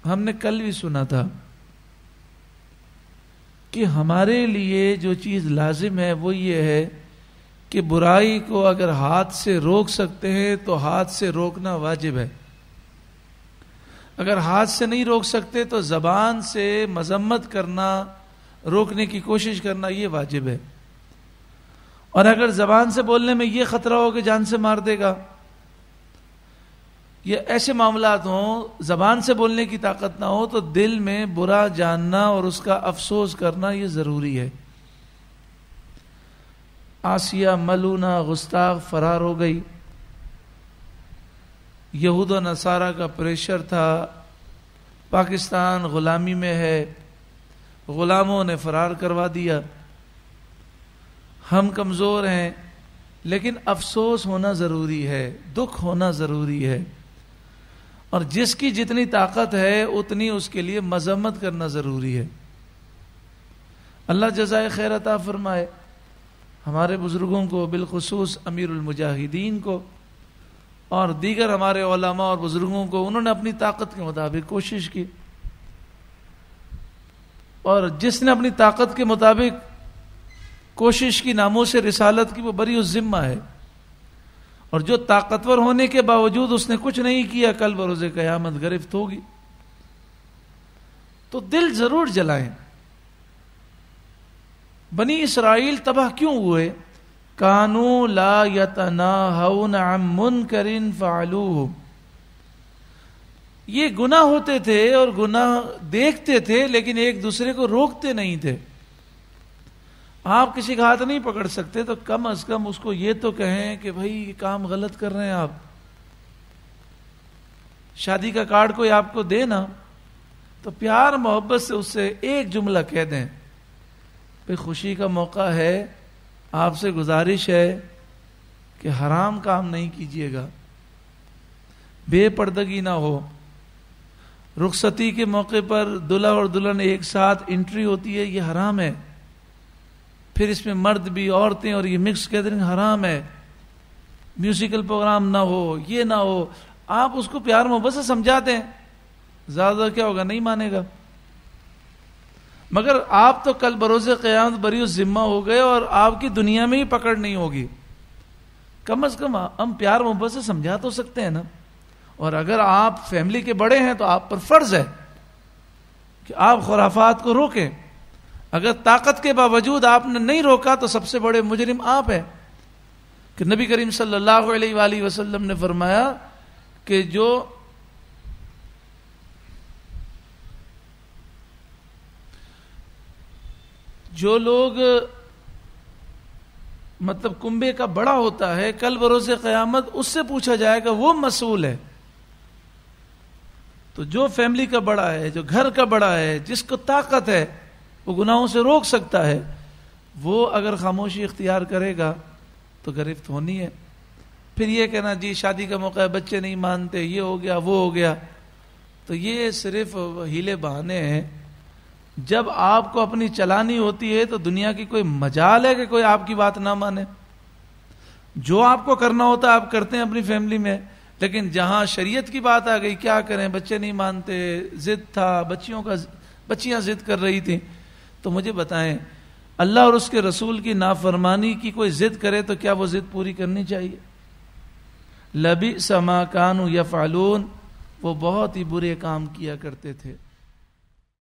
ہم نے کل بھی سنا تھا کہ ہمارے لیے جو چیز لازم ہے وہ یہ ہے کہ برائی کو اگر ہاتھ سے روک سکتے ہیں تو ہاتھ سے روکنا واجب ہے. اگر ہاتھ سے نہیں روک سکتے تو زبان سے مذمت کرنا، روکنے کی کوشش کرنا یہ واجب ہے. اور اگر زبان سے بولنے میں یہ خطرہ ہو کہ جان سے مار دے گا، یہ ایسے معاملات ہوں، زبان سے بولنے کی طاقت نہ ہو، تو دل میں برا جاننا اور اس کا افسوس کرنا یہ ضروری ہے. آسیہ ملونہ گستاخ فرار ہو گئی. یہود و نصارہ کا پریشر تھا، پاکستان غلامی میں ہے، غلاموں نے فرار کروا دیا. ہم کمزور ہیں، لیکن افسوس ہونا ضروری ہے، دکھ ہونا ضروری ہے، اور جس کی جتنی طاقت ہے اتنی اس کے لیے مذمت کرنا ضروری ہے. اللہ جزائے خیر عطا فرمائے ہمارے بزرگوں کو، بالخصوص امیر المجاہدین کو اور دیگر ہمارے علماء اور بزرگوں کو. انہوں نے اپنی طاقت کے مطابق کوشش کی، اور جس نے اپنی طاقت کے مطابق کوشش کی، ناموس رسالت کی، وہ بری الذمہ ہے. اور جو طاقتور ہونے کے باوجود اس نے کچھ نہیں کیا، کل بروز قیامت گرفت ہوگی. تو دل ضرور جلائیں. بنی اسرائیل تباہ کیوں ہوئے؟ کانوا لا یتناہون عن منکر فعلوہ. یہ گناہ ہوتے تھے اور گناہ دیکھتے تھے، لیکن ایک دوسرے کو روکتے نہیں تھے. آپ کسی کا ہاتھ نہیں پکڑ سکتے تو کم از کم اس کو یہ تو کہیں کہ بھائی یہ کام غلط کر رہے ہیں آپ. شادی کا کارڈ کوئی آپ کو دے نا، تو پیار محبت سے اس سے ایک جملہ کہہ دیں، بھائی خوشی کا موقع ہے، آپ سے گزارش ہے کہ حرام کام نہیں کیجیے گا، بے پردگی نہ ہو. رخصتی کے موقع پر دلہا اور دلہن ایک ساتھ انٹری ہوتی ہے، یہ حرام ہے. پھر اس میں مرد بھی، عورتیں، اور یہ مکس گیدرنگ حرام ہے. میوزیکل پروگرام نہ ہو، یہ نہ ہو. آپ اس کو پیار محبت سے سمجھا دیں، زیادہ کیا ہوگا، نہیں مانے گا. مگر آپ تو کل بروز قیامت بری الذمہ ہو گئے اور آپ کی دنیا میں ہی پکڑ نہیں ہوگی. کم از کم ہم پیار محبت سے سمجھا تو سکتے ہیں نا. اور اگر آپ فیملی کے بڑے ہیں تو آپ پر فرض ہے کہ آپ خرافات کو روکیں. اگر طاقت کے باوجود آپ نے نہیں روکا تو سب سے بڑے مجرم آپ ہیں. کہ نبی کریم صلی اللہ علیہ وآلہ وسلم نے فرمایا کہ جو لوگ مطلب کنبے کا بڑا ہوتا ہے، کل بروز قیامت اس سے پوچھا جائے گا، وہ مسئول ہے. تو جو فیملی کا بڑا ہے، جو گھر کا بڑا ہے، جس کو طاقت ہے، وہ گناہوں سے روک سکتا ہے، وہ اگر خاموشی اختیار کرے گا تو گرفت ہونی ہے. پھر یہ کہنا جی شادی کا موقع ہے، بچے نہیں مانتے، یہ ہو گیا وہ ہو گیا، تو یہ صرف ہیلے بہانے ہیں. جب آپ کو اپنی چلانی ہوتی ہے تو دنیا کی کوئی مجال ہے کہ کوئی آپ کی بات نہ مانے. جو آپ کو کرنا ہوتا ہے آپ کرتے ہیں اپنی فیملی میں، لیکن جہاں شریعت کی بات آ گئی، کیا کریں، بچے نہیں مانتے، ضد تھا، بچیاں ضد کر رہی تھیں، تو مجھے بتائیں اللہ اور اس کے رسول کی نافرمانی کی کوئی ضد کرے تو کیا وہ ضد پوری کرنی چاہیے؟ لبئس ما کانوا یفعلون، وہ بہت ہی برے کام کیا کرتے تھے.